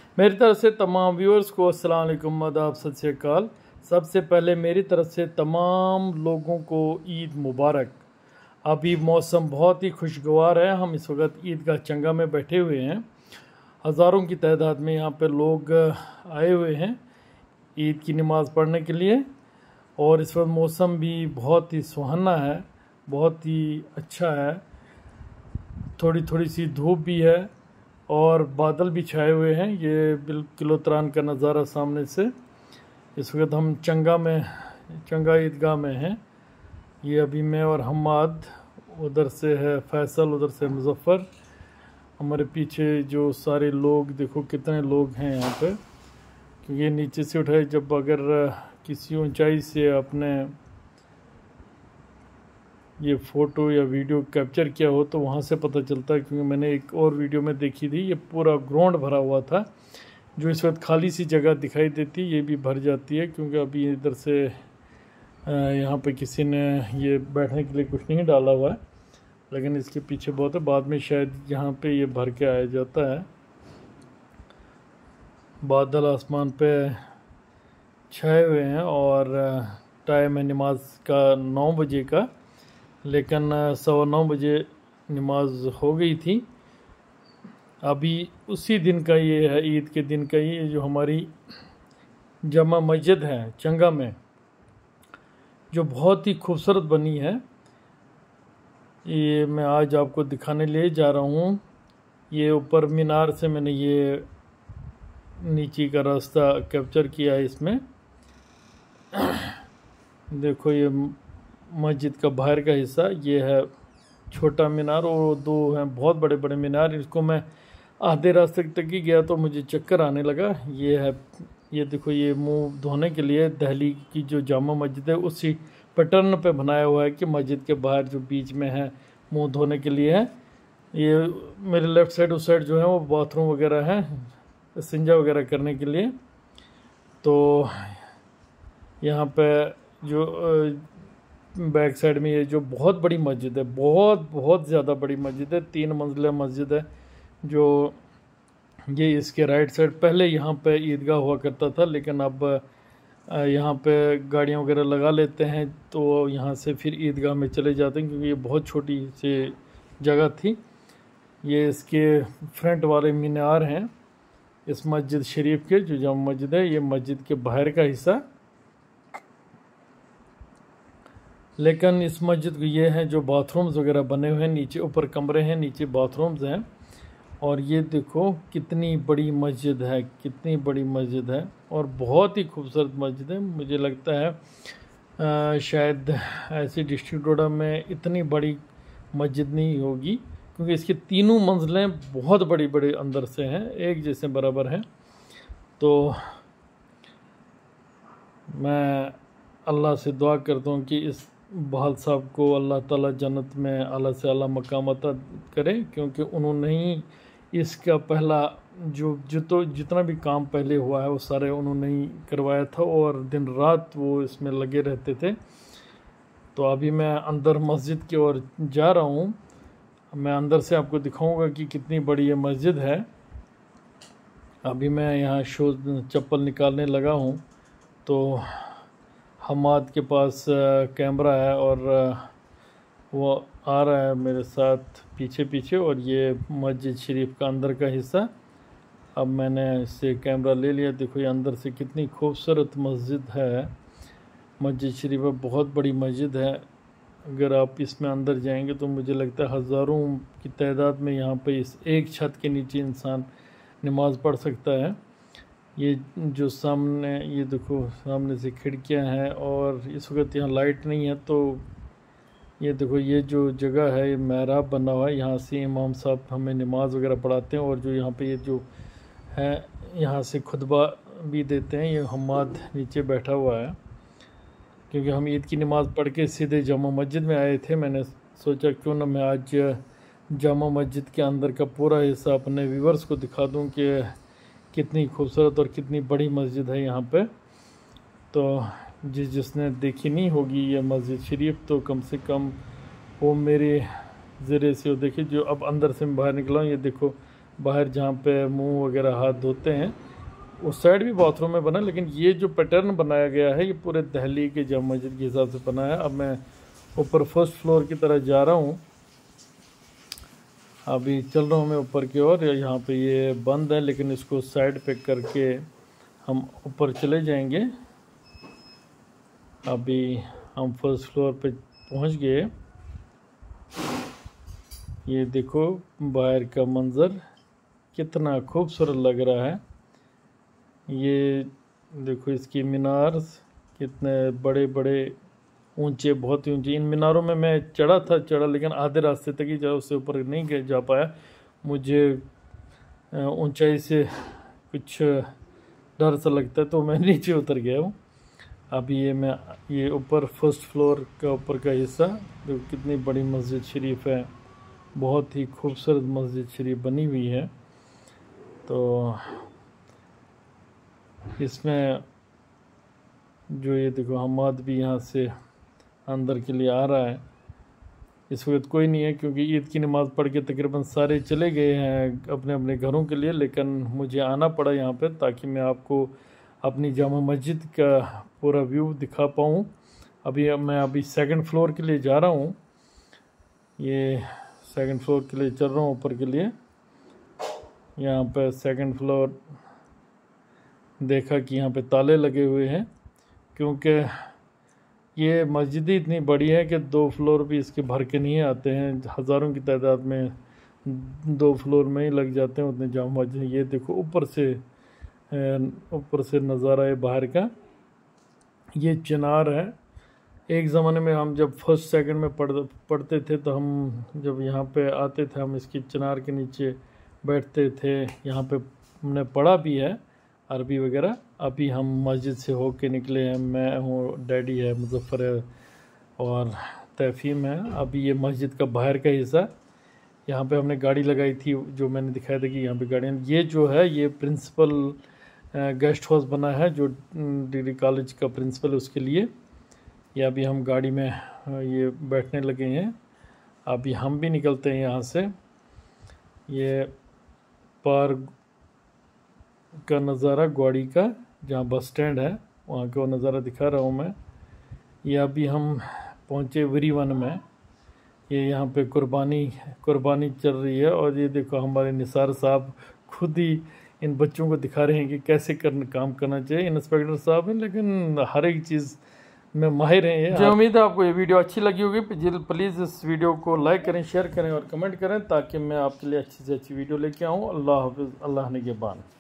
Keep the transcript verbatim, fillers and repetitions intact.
मेरी तरफ से तमाम व्यूअर्स को अस्सलाम वालेकुम, आदाब, सत श्री अकाल। सबसे पहले मेरी तरफ से तमाम लोगों को ईद मुबारक। अभी मौसम बहुत ही खुशगवार है। हम इस वक्त ईदगाह चंगा में बैठे हुए हैं। हज़ारों की तादाद में यहाँ पे लोग आए हुए हैं ईद की नमाज़ पढ़ने के लिए। और इस वक्त मौसम भी बहुत ही सुहाना है, बहुत ही अच्छा है। थोड़ी थोड़ी सी धूप भी है और बादल भी छाए हुए हैं। ये बिल्कुलोत्रान का नज़ारा सामने से। इस वक्त हम चंगा में चंगा ईदगाह में हैं। ये अभी मैं और हम्माद, उधर से है फैसल, उधर से मुज़फ़्फ़र। हमारे पीछे जो सारे लोग, देखो कितने लोग हैं यहाँ पे। क्योंकि ये नीचे से उठाए, जब अगर किसी ऊंचाई से अपने ये फ़ोटो या वीडियो कैप्चर किया हो तो वहाँ से पता चलता है। क्योंकि मैंने एक और वीडियो में देखी थी, ये पूरा ग्राउंड भरा हुआ था। जो इस वक्त खाली सी जगह दिखाई देती, ये भी भर जाती है। क्योंकि अभी इधर से यहाँ पे किसी ने ये बैठने के लिए कुछ नहीं डाला हुआ है, लेकिन इसके पीछे बहुत है। बाद में शायद यहाँ पे ये भर के आया जाता है। बादल आसमान पे छाए हुए हैं और टाइम है नमाज का नौ बजे का, लेकिन सवा नौ बजे नमाज हो गई थी। अभी उसी दिन का ये है, ईद के दिन का ये जो हमारी जमा मस्जिद है चंगा में, जो बहुत ही खूबसूरत बनी है। ये मैं आज आपको दिखाने ले जा रहा हूँ। ये ऊपर मीनार से मैंने ये नीचे का रास्ता कैप्चर किया है इसमें। देखो ये मस्जिद का बाहर का हिस्सा, ये है छोटा मीनार और दो हैं बहुत बड़े बड़े मीनार। इसको मैं आधे रास्ते तक ही गया तो मुझे चक्कर आने लगा। ये है, ये देखो, ये मुंह धोने के लिए दिल्ली की जो जामा मस्जिद है उसी पैटर्न पे बनाया हुआ है कि मस्जिद के बाहर जो बीच में है मुंह धोने के लिए है। ये मेरे लेफ़्ट साइड उस साइड जो है वो बाथरूम वगैरह है, सिंजा वगैरह करने के लिए। तो यहाँ पे जो बैक साइड में ये जो बहुत बड़ी मस्जिद है, बहुत बहुत ज़्यादा बड़ी मस्जिद है, तीन मंजिला मस्जिद है। जो ये इसके राइट साइड पहले यहाँ पे ईदगाह हुआ करता था, लेकिन अब यहाँ पे गाड़ियाँ वगैरह लगा लेते हैं तो यहाँ से फिर ईदगाह में चले जाते हैं, क्योंकि ये बहुत छोटी सी जगह थी। ये इसके फ्रंट वाले मीनार हैं इस मस्जिद शरीफ के, जो जामा मस्जिद है। ये मस्जिद के बाहर का हिस्सा। लेकिन इस मस्जिद को ये हैं जो बाथरूम्स वगैरह बने हुए हैं, नीचे ऊपर कमरे हैं, नीचे बाथरूम्स हैं। और ये देखो कितनी बड़ी मस्जिद है, कितनी बड़ी मस्जिद है और बहुत ही खूबसूरत मस्जिद है। मुझे लगता है आ, शायद ऐसी डिस्ट्रिक्ट डोडा में इतनी बड़ी मस्जिद नहीं होगी, क्योंकि इसकी तीनों मंजिलें बहुत बड़ी बड़ी अंदर से हैं, एक जैसे बराबर हैं। तो मैं अल्लाह से दुआ करता हूँ कि इस बहाल साहब को अल्लाह ताला जन्नत में आला से आला मकाम अता करे, क्योंकि उन्होंने ही इसका पहला जो जो तो जितना भी काम पहले हुआ है वो सारे उन्होंने ही करवाया था और दिन रात वो इसमें लगे रहते थे। तो अभी मैं अंदर मस्जिद की ओर जा रहा हूँ। मैं अंदर से आपको दिखाऊंगा कि कितनी बड़ी ये मस्जिद है। अभी मैं यहाँ शूज़ चप्पल निकालने लगा हूँ तो हम्माद के पास कैमरा है और वो आ रहा है मेरे साथ पीछे पीछे। और ये मस्जिद शरीफ का अंदर का हिस्सा। अब मैंने इससे कैमरा ले लिया। देखो ये अंदर से कितनी खूबसूरत मस्जिद है। मस्जिद शरीफ बहुत बड़ी मस्जिद है। अगर आप इसमें अंदर जाएंगे तो मुझे लगता है हज़ारों की तादाद में यहाँ पे इस एक छत के नीचे इंसान नमाज़ पढ़ सकता है। ये जो सामने, ये देखो सामने से खिड़कियाँ हैं और इस वक्त यहाँ लाइट नहीं है। तो ये देखो ये जो जगह है, ये महराब बना हुआ है, यहाँ से इमाम साहब हमें नमाज वगैरह पढ़ाते हैं। और जो यहाँ पे ये जो है यहाँ से खुतबा भी देते हैं। ये हम्माद नीचे बैठा हुआ है, क्योंकि हम ईद की नमाज़ पढ़ के सीधे जामा मस्जिद में आए थे। मैंने सोचा क्यों ना मैं आज जामा मस्जिद के अंदर का पूरा हिस्सा अपने व्यूवर्स को दिखा दूं कि कितनी खूबसूरत और कितनी बड़ी मस्जिद है यहाँ पे। तो जिस जिसने देखी नहीं होगी ये मस्जिद शरीफ, तो कम से कम वो मेरे ज़रिए से वो देखिए। जो अब अंदर से मैं बाहर निकला हूँ, ये देखो बाहर जहाँ पे मुंह वगैरह हाथ धोते हैं उस साइड भी बाथरूम में बना, लेकिन ये जो पैटर्न बनाया गया है ये पूरे दिल्ली के जामा मस्जिद के हिसाब से बना है। अब मैं ऊपर फर्स्ट फ्लोर की तरफ जा रहा हूँ, अभी चल रहा हूँ मैं ऊपर की ओर। यहाँ पे ये बंद है, लेकिन इसको साइड पे करके हम ऊपर चले जाएंगे। अभी हम फर्स्ट फ्लोर पे पहुँच गए। ये देखो बाहर का मंज़र कितना खूबसूरत लग रहा है। ये देखो इसकी मीनार कितने बड़े बड़े ऊंचे, बहुत ही ऊंचे। इन मीनारों में मैं चढ़ा था चढ़ा लेकिन आधे रास्ते तक ही जा, उससे ऊपर नहीं गए जा पाया। मुझे ऊंचाई से कुछ डर सा लगता है तो मैं नीचे उतर गया हूँ। अभी ये मैं ये ऊपर फर्स्ट फ्लोर का ऊपर का हिस्सा जो कितनी बड़ी मस्जिद शरीफ है, बहुत ही खूबसूरत मस्जिद शरीफ बनी हुई है। तो इसमें जो ये देखो हमाद भी यहाँ से अंदर के लिए आ रहा है। इस वक्त कोई नहीं है क्योंकि ईद की नमाज़ पढ़ के तकरीबन सारे चले गए हैं अपने अपने घरों के लिए, लेकिन मुझे आना पड़ा यहाँ पे ताकि मैं आपको अपनी जामा मस्जिद का पूरा व्यू दिखा पाऊँ। अभी मैं अभी सेकंड फ्लोर के लिए जा रहा हूँ, ये सेकंड फ्लोर के लिए चल रहा हूँ ऊपर के लिए। यहाँ पे सेकंड फ्लोर देखा कि यहाँ पे ताले लगे हुए हैं, क्योंकि ये मस्जिद ही इतनी बड़ी है कि दो फ्लोर भी इसके भर के नहीं आते हैं। हज़ारों की तादाद में दो फ्लोर में ही लग जाते हैं उतने जामा मस्जिद। ये देखो ऊपर से ऊपर से नज़ारा है बाहर का। ये चिनार है। एक ज़माने में हम जब फर्स्ट सेकंड में पढ़ पढ़ते थे तो हम जब यहाँ पे आते थे हम इसकी चिनार के नीचे बैठते थे। यहाँ पे हमने पढ़ा भी है अरबी वगैरह। अभी हम मस्जिद से होके निकले हैं, मैं हूँ, डैडी है, मुज़फ़्फ़र है और तैफ़ीम है। अभी ये मस्जिद का बाहर का हिस्सा, यहाँ पे हमने गाड़ी लगाई थी जो मैंने दिखाया था कि यहाँ पे गाड़ियाँ। ये जो है ये प्रिंसिपल गेस्ट हाउस बना है जो डिग्री कॉलेज का प्रिंसिपल उसके लिए। ये अभी हम गाड़ी में ये बैठने लगे हैं, अभी हम भी निकलते हैं यहाँ से। ये पार्क का नज़ारा ग्वाड़ी का, जहाँ बस स्टैंड है वहाँ का वो नज़ारा दिखा रहा हूँ मैं। ये अभी हम पहुँचे विरीवन में। ये यहाँ पे कुर्बानी कुर्बानी चल रही है और ये देखो हमारे निसार साहब खुद ही इन बच्चों को दिखा रहे हैं कि कैसे करना काम करना चाहिए। इंस्पेक्टर साहब हैं लेकिन हर एक चीज़ में माहिर हैं ये। मुझे उम्मीद है आपको ये वीडियो अच्छी लगी होगी। प्लीज़ इस वीडियो को लाइक करें, शेयर करें और कमेंट करें ताकि मैं आपके लिए अच्छी से अच्छी वीडियो लेके आऊँ। अल्लाह हाफ़िज़, अल्लाह निगहबान।